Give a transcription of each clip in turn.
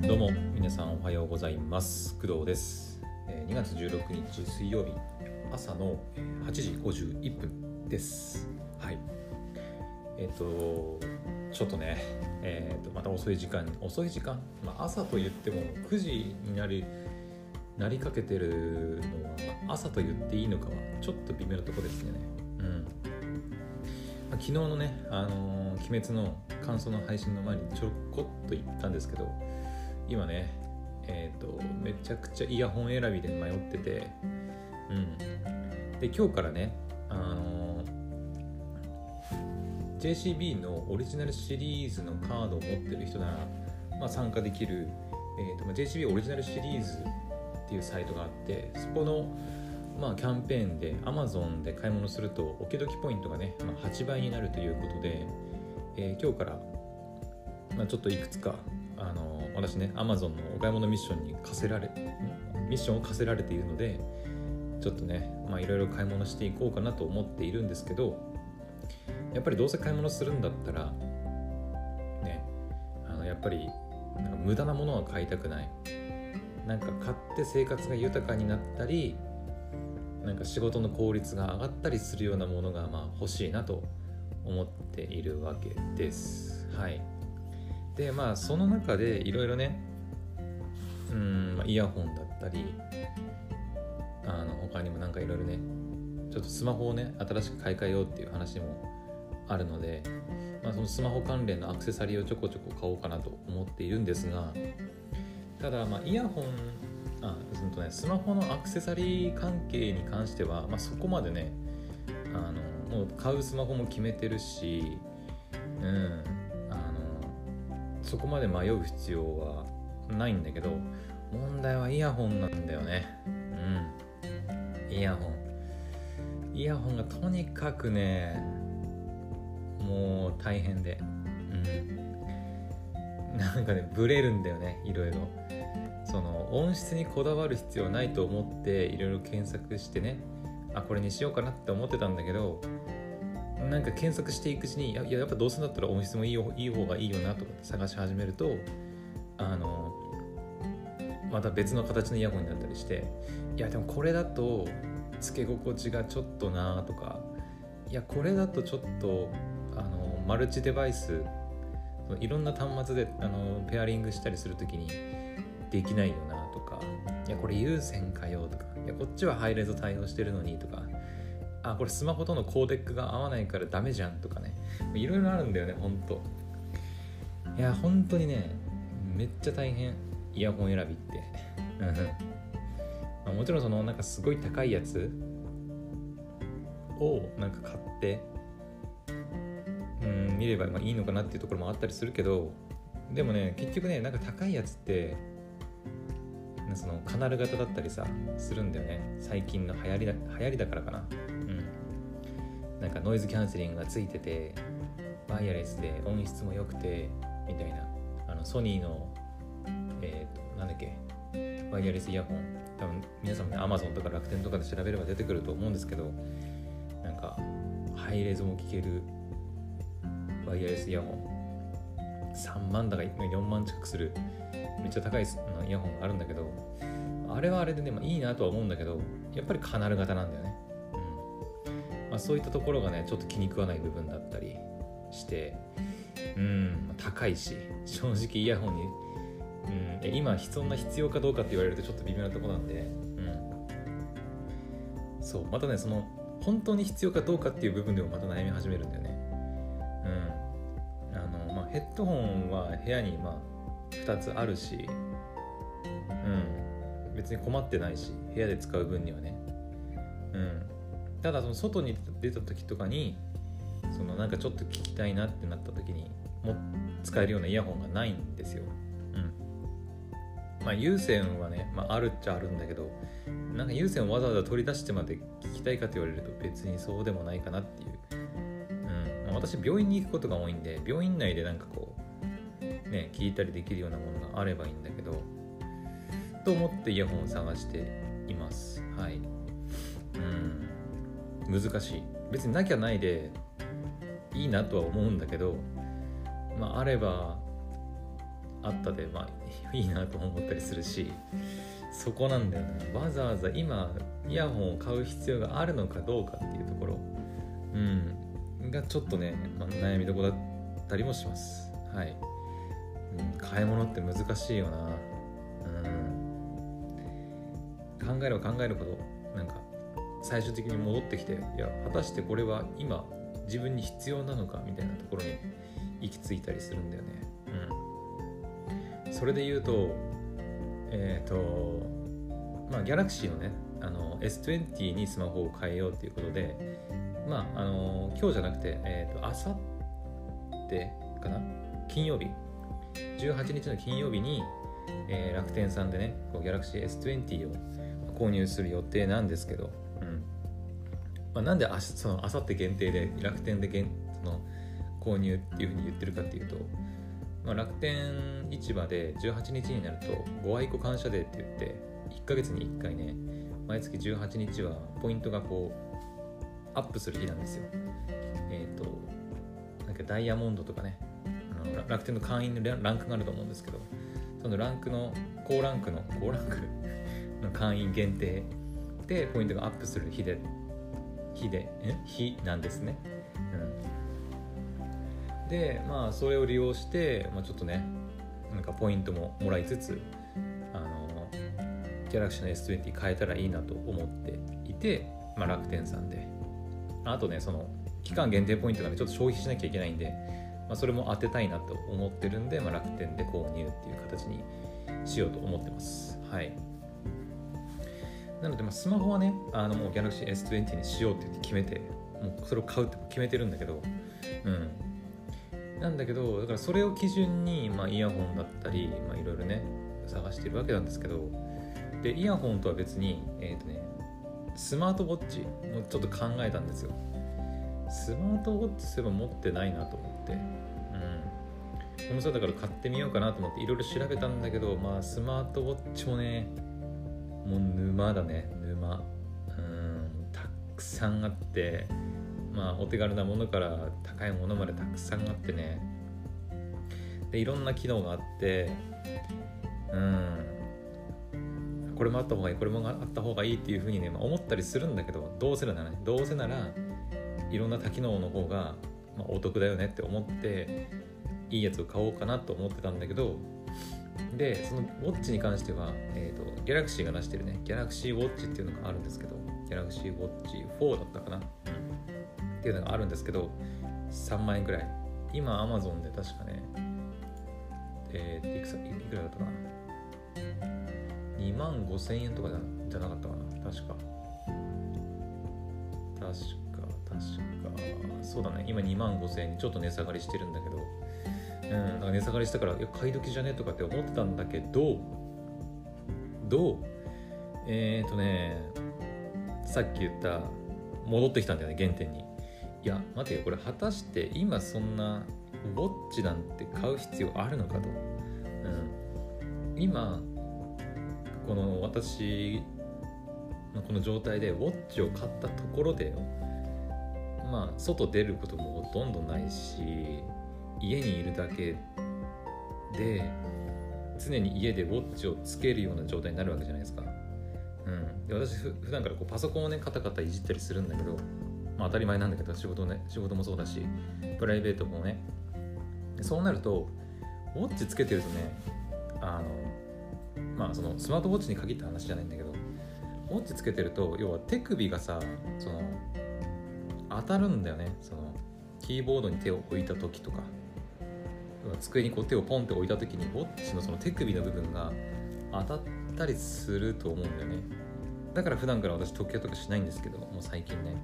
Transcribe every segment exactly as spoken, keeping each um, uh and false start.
どうも皆さんおはようございます。工藤です。にがつじゅうろくにち水曜日朝のはちじごじゅういっぷんです。はい。えっ、ー、とちょっとね、えっ、ー、とまた遅い時間遅い時間、まあ、朝と言ってもくじになりなりかけてるのは朝と言っていいのかはちょっと微妙なところですね。うん。まあ、昨日のね、あのー、鬼滅の感想の配信の前にちょこっと言ったんですけど、今ね、えーと、めちゃくちゃイヤホン選びで迷ってて、うん。で、今日からね、あのー、ジェーシービー のオリジナルシリーズのカードを持ってる人なら、まあ、参加できる、えーとまあ、ジェーシービー オリジナルシリーズっていうサイトがあって、そこの、まあ、キャンペーンで Amazon で買い物すると、おけどきポイントがね、まあ、はちばいになるということで、えー、今日から、まあ、ちょっといくつか、あのー、私ね Amazon のお買い物ミッションに課せられミッションを課せられているので、ちょっとねまあいろいろ買い物していこうかなと思っているんですけど、やっぱりどうせ買い物するんだったらね、あのやっぱりなんか無駄なものは買いたくない。なんか買って生活が豊かになったり、なんか仕事の効率が上がったりするようなものがまあ欲しいなと思っているわけです。はい。でまあその中でいろいろね、うーん、まあ、イヤホンだったり、あの他にもなんかいろいろね、ちょっとスマホをね新しく買い替えようっていう話もあるので、まあ、そのスマホ関連のアクセサリーをちょこちょこ買おうかなと思っているんですが、ただまあイヤホンあそのとねスマホのアクセサリー関係に関しては、まあ、そこまでねあのもう買うスマホも決めてるし、うんそこまで迷う必要はないんだけど、問題はイヤホンなんだよね。うん。イヤホン。イヤホンがとにかくね、もう大変で。うん。なんかね、ブレるんだよね、いろいろ。その音質にこだわる必要ないと思っていろいろ検索してね、あ、これにしようかなって思ってたんだけど、なんか検索していくうちに、いや、やっぱどうせだったら音質もいいよ、いい方がいいよなとか探し始めると、あのまた別の形のイヤホンになったりして、いやでもこれだとつけ心地がちょっとなとか、いやこれだとちょっとあのマルチデバイス、いろんな端末であのペアリングしたりするときにできないよなとか、いやこれ有線かよとか、いやこっちはハイレゾ対応してるのにとか、あ、これスマホとのコーデックが合わないからダメじゃんとかね、いろいろあるんだよね、ほんと。いや、本当にね、めっちゃ大変、イヤホン選びって。まあ、もちろんそのなんかすごい高いやつをなんか買って、うん、見ればまあいいのかなっていうところもあったりするけど、でもね、結局ね、なんか高いやつって、そのカナル型だったりさ、するんだよね。最近の流行りだ、流行りだからかな。なんかノイズキャンセリングがついてて、ワイヤレスで音質も良くてみたいな、あのソニーのえっ、ー、となんだっけワイヤレスイヤホン、多分皆さんもね Amazon とか楽天とかで調べれば出てくると思うんですけど、なんかハイレゾも聴けるワイヤレスイヤホンさんまんだかよんまん近くするめっちゃ高いイヤホンがあるんだけど、あれはあれでね、まあ、いいなとは思うんだけど、やっぱりカナル型なんだよね。まあ、そういったところがねちょっと気に食わない部分だったりして、うん、高いし、正直イヤホンに、うん、今そんな必要かどうかって言われるとちょっと微妙なところなんで、うん、そうまたねその本当に必要かどうかっていう部分でもまた悩み始めるんだよね。うん、あのまあヘッドホンは部屋にまあふたつあるし、うん、別に困ってないし、部屋で使う分にはね、うん。ただその外に出た時とかにそのなんかちょっと聞きたいなってなった時にも使えるようなイヤホンがないんですよ。うん。まあ有線はね、まあ、あるっちゃあるんだけど、なんか有線をわざわざ取り出してまで聞きたいかと言われると別にそうでもないかなっていう。うん。まあ、私病院に行くことが多いんで、病院内でなんかこうね聞いたりできるようなものがあればいいんだけど、と思ってイヤホンを探しています。はい。うん。難しい。別になきゃないでいいなとは思うんだけど、まああればあったでまあいいなと思ったりするし、そこなんだよね。わざわざ今イヤホンを買う必要があるのかどうかっていうところ、うん、がちょっとね、まあ、悩みどころだったりもします。はい、うん、買い物って難しいよな。うん、考えれば考えるほどなんか最終的に戻ってきて、いや果たしてこれは今自分に必要なのかみたいなところに行き着いたりするんだよね。うん、それで言うとえっ、ー、とまあギャラクシーのねあの エスにじゅうにスマホを変えようということで、まああの今日じゃなくてえっ、ー、と明後日かな、金曜日じゅうはちにちの金曜日に、えー、楽天さんでねこうギャラクシー エスにじゅうを購入する予定なんですけど、うんまあ、なんであその明後日限定で楽天で限その購入っていうふうに言ってるかっていうと、まあ、楽天市場でじゅうはちにちになるとご愛顧感謝デーって言っていっかげつにいっかいね毎月じゅうはちにちはポイントがこうアップする日なんですよ。えっ、ー、となんかダイヤモンドとかねあの楽天の会員のランクがあると思うんですけど、そのランクの高ランクの高ランクの会員限定でポイントがアップする日で日で日なんですね。うん、でまあそれを利用して、まあ、ちょっとねなんかポイントももらいつつあのギャラクシーの エスにじゅう変えたらいいなと思っていて、まあ、楽天さんであとねその期間限定ポイントがねちょっと消費しなきゃいけないんで、まあ、それも当てたいなと思ってるんで、まあ、楽天で購入っていう形にしようと思ってます。はい。なので、まあ、スマホはねあのもう Galaxy エスにじゅう にしようって言って決めてもうそれを買うって決めてるんだけど、うんなんだけどだからそれを基準に、まあ、イヤホンだったりまあいろいろね探してるわけなんですけど、でイヤホンとは別にえっとねスマートウォッチもちょっと考えたんですよ。スマートウォッチすれば持ってないなと思って、うん、この際だから買ってみようかなと思っていろいろ調べたんだけど、まあスマートウォッチもねもう沼だね沼、うんたくさんあって、まあお手軽なものから高いものまでたくさんあってね、でいろんな機能があって、うんこれもあった方がいいこれもあった方がいいっていう風にね、まあ、思ったりするんだけど、どうせならねどうせならいろんな多機能の方が、まあ、お得だよねって思っていいやつを買おうかなと思ってたんだけど、でそのウォッチに関しては、えーと、ギャラクシーが出してるねギャラクシーウォッチっていうのがあるんですけど、ギャラクシーウォッチフォーだったかな、うん、っていうのがあるんですけどさんまんえんくらい、今 Amazon で確かねえー、いくさいくらだったかなにまんごせんえんとかじゃなかったかな、確か確か確かそうだね、今にまんごせんえんにちょっと値下がりしてるんだけど、うん、なんか値下がりしたからいや買い時じゃねとかって思ってたんだけどどうえーとねさっき言った戻ってきたんだよね原点に。いや待てよこれ果たして今そんなウォッチなんて買う必要あるのかと、うん、今この私のこの状態でウォッチを買ったところでよ、まあ外出ることもほとんどないし家にいるだけで常に家でウォッチをつけるような状態になるわけじゃないですか。うん、で私ふ普段からこうパソコンをねカタカタいじったりするんだけど、まあ、当たり前なんだけど仕事ね仕事もそうだしプライベートもね、そうなるとウォッチつけてるとねあのまあそのスマートウォッチに限った話じゃないんだけど、ウォッチつけてると要は手首がさその当たるんだよね。そのキーボードに手を置いた時とか机にこう手をポンって置いた時にウォッチのその手首の部分が当たったりすると思うんだよね。だから普段から私時計とかしないんですけど、もう最近ね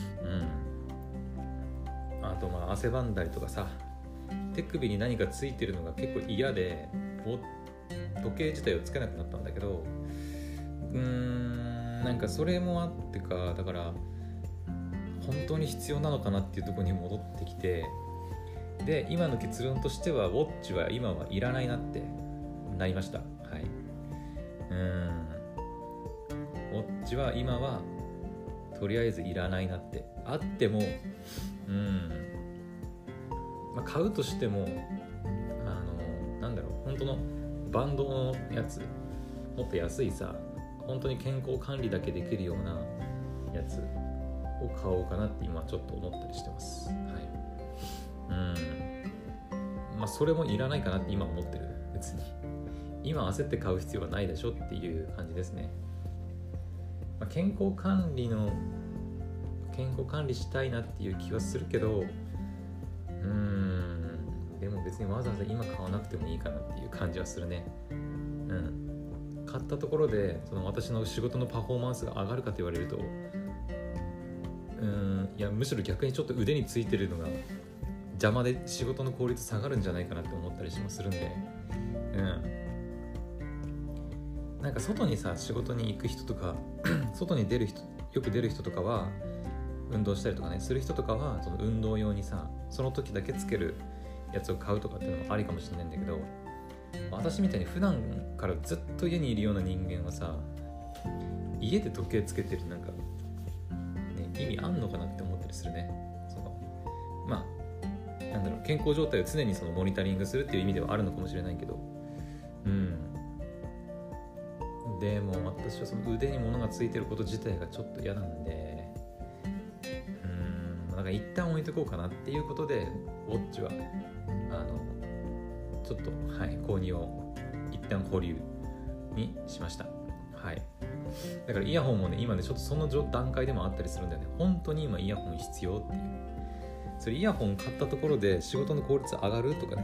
うんあとまあ汗ばんだりとかさ手首に何かついてるのが結構嫌で時計自体をつけなくなったんだけど、うーんなんかそれもあってかだから本当に必要なのかなっていうところに戻ってきて、で今の結論としてはウォッチは今はいらないなってなりました。はい、うーんウォッチは今はとりあえずいらないなって、あってもうん、まあ、買うとしてもあのなんだろう本当のバンドのやつ、もっと安いさ、本当に健康管理だけできるようなやつを買おうかなって今ちょっと思ったりしてます。はい。うん。まあそれもいらないかなって今思ってる。別に今焦って買う必要はないでしょっていう感じですね。まあ、健康管理の健康管理したいなっていう気はするけど、うーんでも別にわざわざ今買わなくてもいいかなっていう感じはするね。うん。買ったところでその私の仕事のパフォーマンスが上がるかと言われると、うーんいやむしろ逆にちょっと腕についてるのが邪魔で仕事の効率下がるんじゃないかなって思ったりもするんで、うん。なんか外にさ仕事に行く人とか外に出る人よく出る人とかは運動したりとかねする人とかはその運動用にさその時だけつけるやつを買うとかっていうのもありかもしれないんだけど、私みたいに普段からずっと家にいるような人間はさ家で時計つけてるなんか、ね、意味あんのかなって思ったりするね。そのまあなんだろう健康状態を常にそのモニタリングするっていう意味ではあるのかもしれないけど、うんでも私はその腕に物がついてること自体がちょっと嫌なんで、うーんなんか一旦置いとこうかなっていうことでウォッチはあのちょっとはい購入を一旦保留にしました。はい。だからイヤホンもね今ねちょっとその段階でもあったりするんだよね。本当に今イヤホン必要っていう。それイヤホン買ったところで仕事の効率上がるとかね。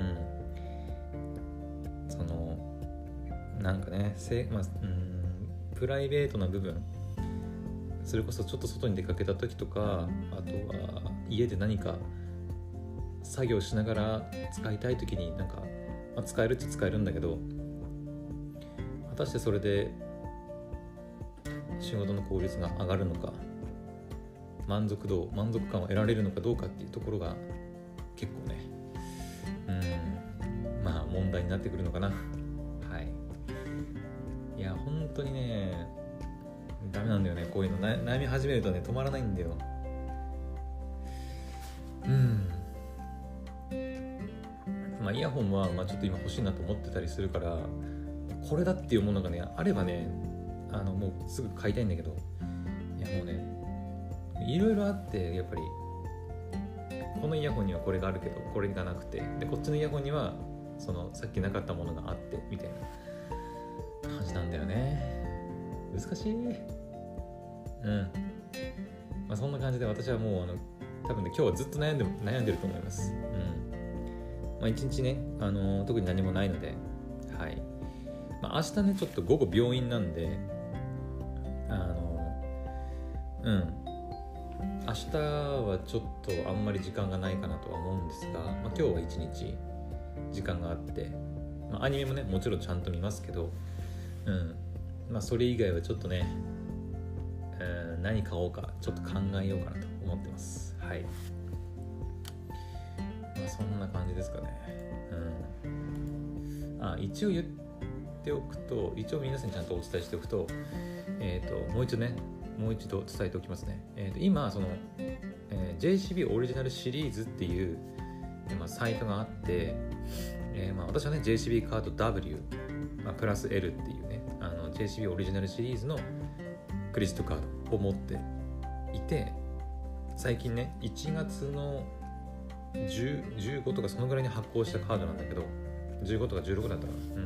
うん。そのなんかね、せまあ、うんプライベートな部分、それこそちょっと外に出かけた時とか、あとは家で何か作業しながら使いたい時になんか、まあ、使えるっちゃ使えるんだけど、果たしてそれで仕事の効率が上がるのか、満足度満足感を得られるのかどうかっていうところが結構ねうんまあ問題になってくるのかな。はい。いや本当にねダメなんだよね、こういうのな悩み始めるとね止まらないんだよ。うんまあイヤホンは、まあ、ちょっと今欲しいなと思ってたりするから、これだっていうものがねあればねあのもうすぐ買いたいんだけど、いやもうねいろいろあってやっぱりこのイヤホンにはこれがあるけどこれがなくて、でこっちのイヤホンにはそのさっきなかったものがあってみたいな感じなんだよね。難しい。うんまあそんな感じで私はもうあの多分ね今日はずっと悩んで悩んでると思います。うんまあ一日ねあのー、特に何もないので、はいまあ明日ねちょっと午後病院なんであのー、うん明日はちょっとあんまり時間がないかなとは思うんですが、まあ、今日は一日時間があって、まあ、アニメもねもちろんちゃんと見ますけど、うんまあ、それ以外はちょっとね、うん、何買おうかちょっと考えようかなと思ってます。はい、まあ、そんな感じですかね。うんあ一応言っておくと一応皆さんにちゃんとお伝えしておくと、えーともう一度ねもう一度伝えておきますね。えー、と今その、えー、ジェイシービー オリジナルシリーズっていう、えーまあ、サイトがあって、えーまあ、私はね ジェイシービー カード W、まあ、プラス L っていうねあの ジェイシービー オリジナルシリーズのクレジットカードを持っていて、最近ねいちがつのじゅう、じゅうごとかそのぐらいに発行したカードなんだけど、じゅうごとかじゅうろくだったかな、うん、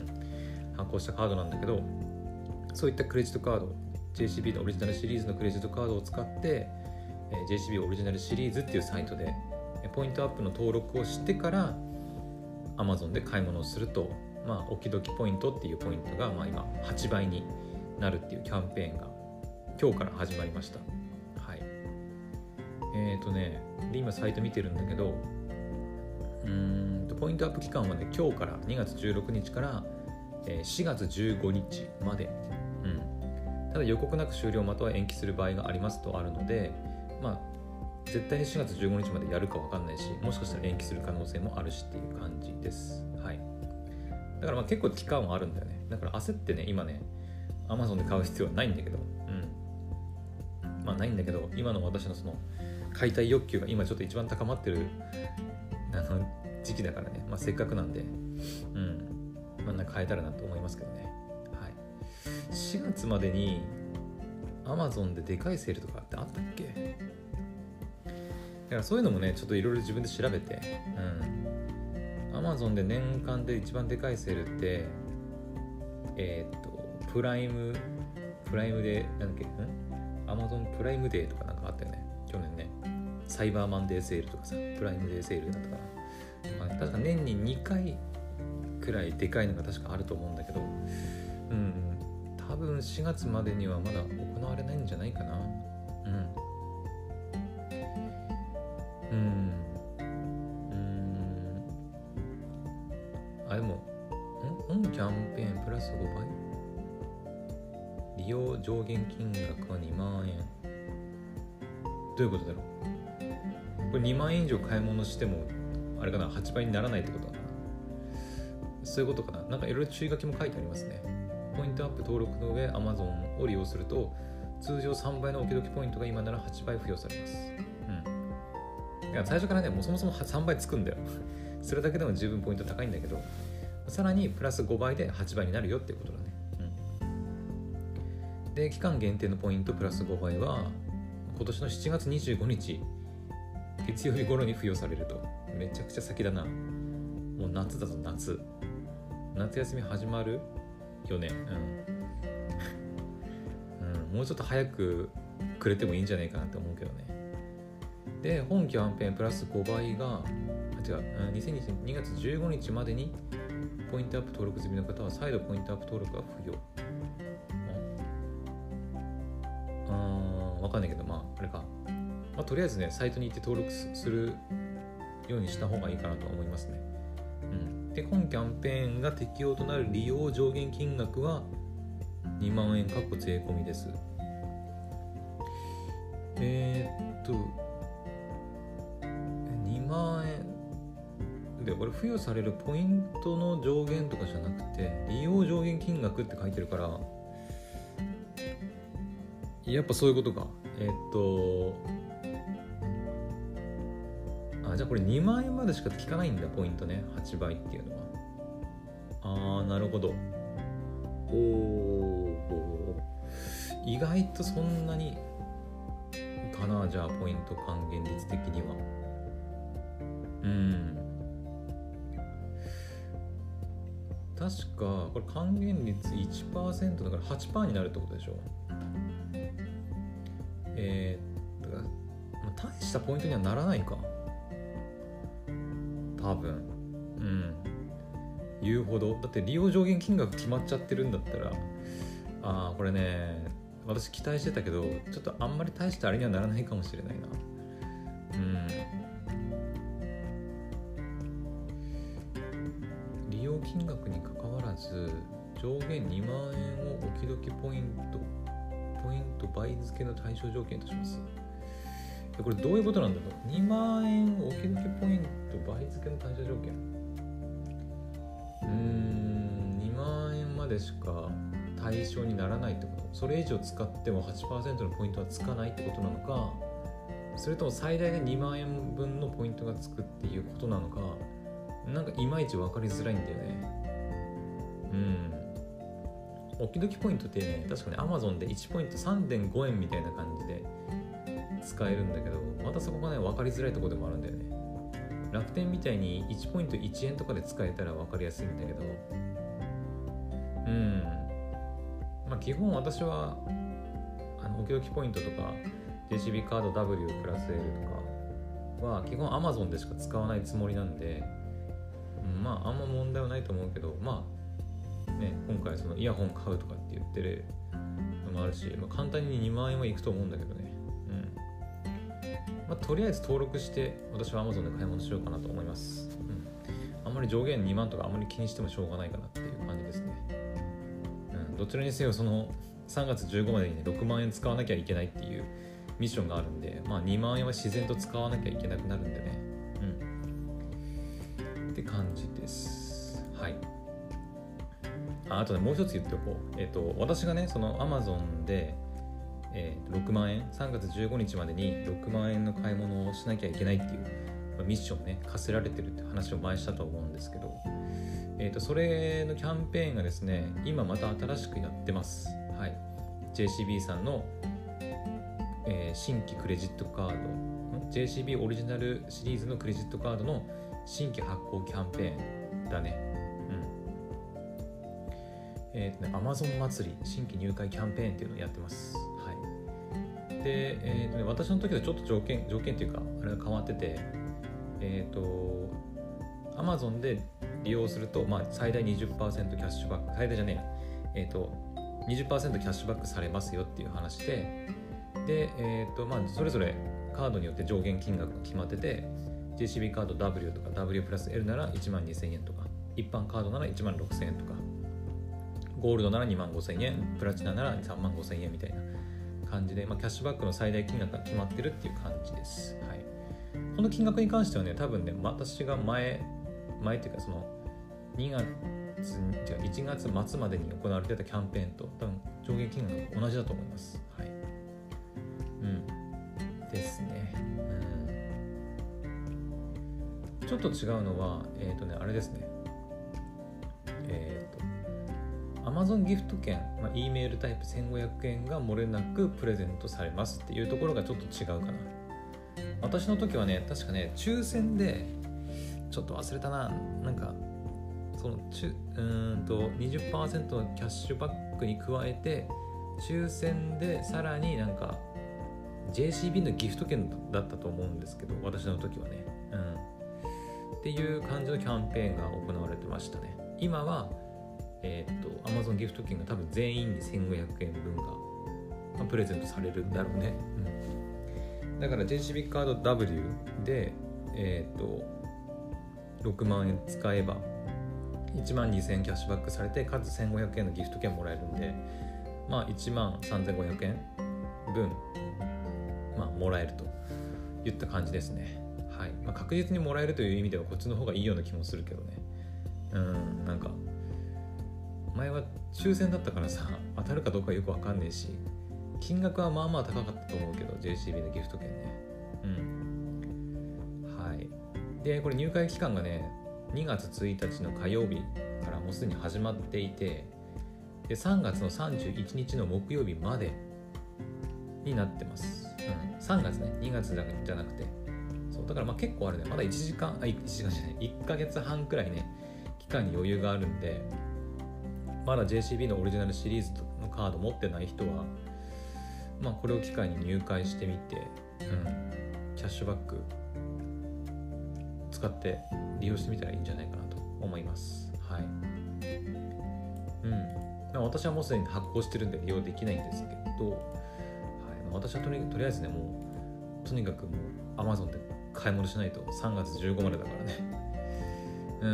発行したカードなんだけど、そういったクレジットカードジェイシービー のオリジナルシリーズのクレジットカードを使って、えー、ジェイシービー オリジナルシリーズっていうサイトでポイントアップの登録をしてから Amazon で買い物をすると、まあ、おきどきポイントっていうポイントが、まあ、今はちばいになるっていうキャンペーンが今日から始まりました。はい。えーとね、で今サイト見てるんだけど、うーんとポイントアップ期間はね今日からにがつじゅうろくにちから、えー、しがつじゅうごにちまで。ただ予告なく終了または延期する場合がありますとあるので、まあ絶対にしがつじゅうごにちまでやるか分かんないし、もしかしたら延期する可能性もあるしっていう感じです。はい。だからまあ結構期間はあるんだよね。だから焦ってね今ね Amazon で買う必要はないんだけど、うんまあないんだけど、今の私のその買いたい欲求が今ちょっと一番高まってるあの時期だからね、まあせっかくなんで、うんまあ、なんか変えたらなと思いますけどね。はい、しがつまでに Amazon ででかいセールとかってあったっけ？だからそういうのもねちょっといろいろ自分で調べて、うん、Amazon で年間で一番でかいセールってえー、っとプライムプライムでなんだっけん Amazon プライムデーとかなんかあったよね去年ね。サイバーマンデーセールとかさプライムデーセールだったかな、まあ、確か年ににかいくらいでかいのが確かあると思うんだけど、うん多分しがつまでにはまだ行われないんじゃないかな。うんうんうんあでもん本キャンペーンプラスごばい利用上限金額はにまんえん。どういうことだろう。これにまんえん以上買い物してもあれかなはちばいにならないってことかな。そういうことかな。なんかいろいろ注意書きも書いてありますね。ポイントアップ登録の上 Amazon を利用すると通常さんばいのおきどきポイントが今ならはちばい付与されます。うん。いや最初からねもうそもそもさんばいつくんだよ。それだけでも十分ポイント高いんだけど、さらにプラスごばいではちばいになるよっていうことだね。うん、で期間限定のポイントプラスごばいは今年のしちがつにじゅうごにち月曜日頃に付与されると。めちゃくちゃ先だな。もう夏だぞ夏。夏休み始まるよね。うん、うん、もうちょっと早くくれてもいいんじゃないかなって思うけどね。で本キャンペーンプラスごばいがあ違うにせんにじゅうねんにがつじゅうごにちまでにポイントアップ登録済みの方は再度ポイントアップ登録が付与。うん、わかんないけどまああれか。まあ、とりあえずねサイトに行って登録するようにした方がいいかなと思いますね。うん、で本キャンペーンが適用となる利用上限金額はにまんえんかっこ税込みです。えー、っとにまんえんでこれ付与されるポイントの上限とかじゃなくて利用上限金額って書いてるからやっぱそういうことか。えー、っとあじゃあこれにまんえんまでしか効かないんだポイントねはちばいっていうのは。あーなるほど。おお意外とそんなにかな。じゃあポイント還元率的にはうん確かこれ還元率 いちパーセント だから はちパーセント になるってことでしょ。えー、だから、まあ、大したポイントにはならないか多分。うん言うほどだって利用上限金額決まっちゃってるんだったらあーこれね私期待してたけどちょっとあんまり大したあれにはならないかもしれないな。うん利用金額に関わらず上限にまんえんをおきどきポイントポイント倍付けの対象条件とします。これどういうことなんだろう。にまんえんおきどきポイント倍付けの対象条件うーんにまんえんまでしか対象にならないってこと。それ以上使っても はちパーセント のポイントはつかないってことなのか、それとも最大でにまんえんぶんのポイントがつくっていうことなのか、なんかいまいち分かりづらいんだよね。うんおきどきポイントってね確かに Amazon でいちポイント さんてんごえんみたいな感じで使えるんだけど、またそこがね分かりづらいところでもあるんだよね。楽天みたいにいちポイントいちえんとかで使えたら分かりやすいんだけど、うんまあ基本私はあのおきどきポイントとか ジェイシービー カード ダブリュー プラス L とかは基本 Amazon でしか使わないつもりなんで、うん、まああんま問題はないと思うけど、まあね今回そのイヤホン買うとかって言ってるのもあるし、まあ、簡単ににまんえんはいくと思うんだけどね。まあ、とりあえず登録して私は Amazon で買い物しようかなと思います。うん、あんまり上限にまんとかあんまり気にしてもしょうがないかなっていう感じですね。うん、どちらにせよそのさんがつじゅうごまでに、ね、ろくまんえん使わなきゃいけないっていうミッションがあるんで、まあ、にまんえんは自然と使わなきゃいけなくなるんでね。うん、って感じです。はい。あ、あとねもう一つ言っておこう。えっと私がねその Amazon でえー、ろくまんえんさんがつじゅうごにちまでにろくまんえんの買い物をしなきゃいけないっていう、まあ、ミッションをね課せられてるって話を前したと思うんですけど、 えーと、それのキャンペーンがですね、今また新しくやってます。はい、ジェイシービー さんの、えー、新規クレジットカード、ジェイシービー オリジナルシリーズのクレジットカードの新規発行キャンペーンだね。うん。えーとね、Amazon 祭り新規入会キャンペーンっていうのをやってます。はい。で、えーとね、私の時はちょっと条件、条件っていうか、あれが変わってて、えーと、Amazon で利用すると、まあ、最大 にじゅっパーセント キャッシュバック、最大じゃねえな、えーと、にじゅっパーセント キャッシュバックされますよっていう話で、で、えーと、まあ、それぞれカードによって上限金額が決まってて、ジェイシービー カード W とか W プラス L ならいちまんにせんえんとか、一般カードならいちまんろくせんえんとか、ゴールドならにまんごせんえん、プラチナならさんまんごせんえんみたいな感じで、まあ、キャッシュバックの最大金額が決まってるっていう感じです。はい。この金額に関してはね、多分ね、私が前、前っていうかそのにがつ、じゃあいちがつ末までに行われてたキャンペーンと多分上限金額が同じだと思います。はい。うん。ですね。うん。ちょっと違うのは、えっとね、あれですね。えっと、Amazon ギフト券、まあ、E メールタイプせんごひゃくえんが漏れなくプレゼントされますっていうところがちょっと違うかな。私の時はね、確かね、抽選で、ちょっと忘れたな、なんか、そのちゅうーんと にじゅっパーセント のキャッシュバックに加えて、抽選でさらになんか、ジェイシービー のギフト券だったと思うんですけど、私の時はね。うん。っていう感じのキャンペーンが行われてましたね。今は、えー、っと、Amazon ギフト券が多分全員にせんごひゃくえんぶんが、まあ、プレゼントされるんだろうね。うん。だから ジェイシービー カード W で、えー、っと、ろくまんえん使えばいちまんにせんえんキャッシュバックされて、かつせんごひゃくえんのギフト券もらえるんで、まあいちまんさんぜんごひゃくえん分、まあ、もらえるといった感じですね。はい。まあ、確実にもらえるという意味ではこっちの方がいいような気もするけどね。うん、なんか前は抽選だったからさ、当たるかどうかよくわかんねえし、金額はまあまあ高かったと思うけど ジェイシービー のギフト券ね。うん。はい。で、これ入会期間がね、にがつついたちの火曜日からもうすでに始まっていて、でさんがつのさんじゅういちにちの木曜日までになってます。うん、さんがつね、にがつだけじゃなくて、そうだからまあ結構あるね。まだいちじかん、あ、いちじかんじゃない、いっかげつはんくらいね、期間に余裕があるんで、まだ ジェイシービー のオリジナルシリーズのカード持ってない人は、まあこれを機会に入会してみて、うん、キャッシュバック使って利用してみたらいいんじゃないかなと思います。はい。うん。まあ、私はもうすでに発行してるんで利用できないんですけど、はい。まあ、私はとり、とりあえずね、もうとにかくもう Amazon で買い物しないとさんがつじゅうごまでだからね。うん。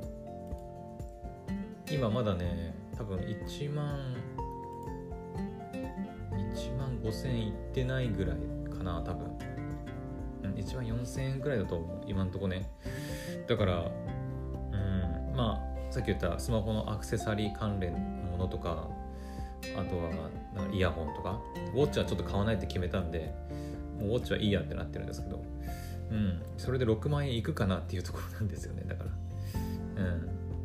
今まだね、多分いちまんいちまんごせんえんいってないぐらいかな、多分。いちまんよんせんえんくらいだと思う、今んとこね。だから、うん、まあさっき言ったスマホのアクセサリー関連のものとか、あとはなんかイヤホンとか、ウォッチはちょっと買わないって決めたんで、もうウォッチはいいやってなってるんですけど、うん、それでろくまんえんいくかなっていうところなんですよね。だから、うん、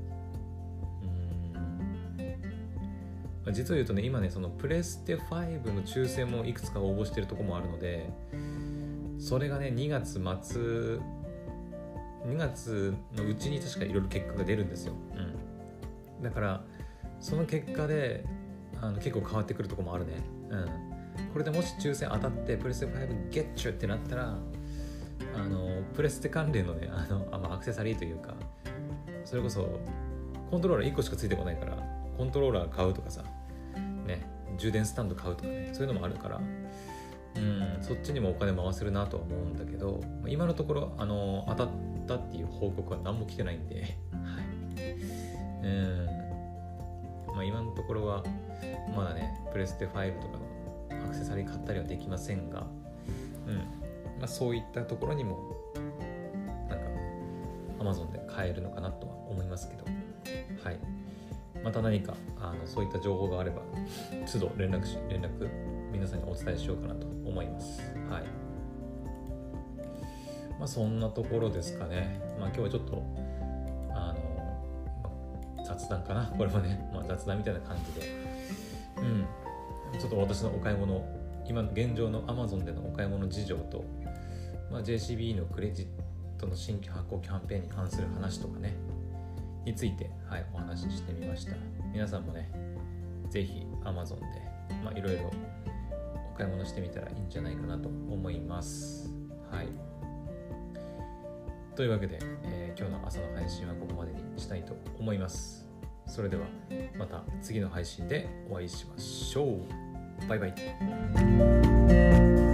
うん、実を言うとね、今ね、そのプレステファイブの抽選もいくつか応募してるところもあるので、それがね、にがつ末、にがつのうちに確かいろいろ結果が出るんですよ。うん。だからその結果であの結構変わってくるところもあるね。うん。これでもし抽選当たってプレステファイブゲッチュってなったら、あのプレステ関連のね、あのあ、まあ、アクセサリーというか、それこそコントローラーいっこしかついてこないから、コントローラー買うとかさ、ね、充電スタンド買うとかね、そういうのもあるから。うん、そっちにもお金回せるなとは思うんだけど、今のところあの当たったっていう報告は何も来てないんで、はい。うん、まあ今のところはまだね、プレステファイブとかのアクセサリー買ったりはできませんが、うん、まあそういったところにもなんか Amazon で買えるのかなとは思いますけど、はい。また何かあのそういった情報があれば都度連絡し連絡皆さんにお伝えしようかなと思います。はい。まあそんなところですかね。まあ今日はちょっとあの、まあ、 雑談かなこれもね、まあ、雑談みたいな感じで、うん、ちょっと私のお買い物、今現状の Amazon でのお買い物事情と、まあ、ジェイシービー のクレジットの新規発行キャンペーンに関する話とかねについて、はい、お話ししてみました。皆さんもねぜひ Amazon で、まあ、いろいろお買い物してみたらいいんじゃないかなと思います。はい。というわけで、えー、今日の朝の配信はここまでにしたいと思います。それではまた次の配信でお会いしましょう。バイバイ。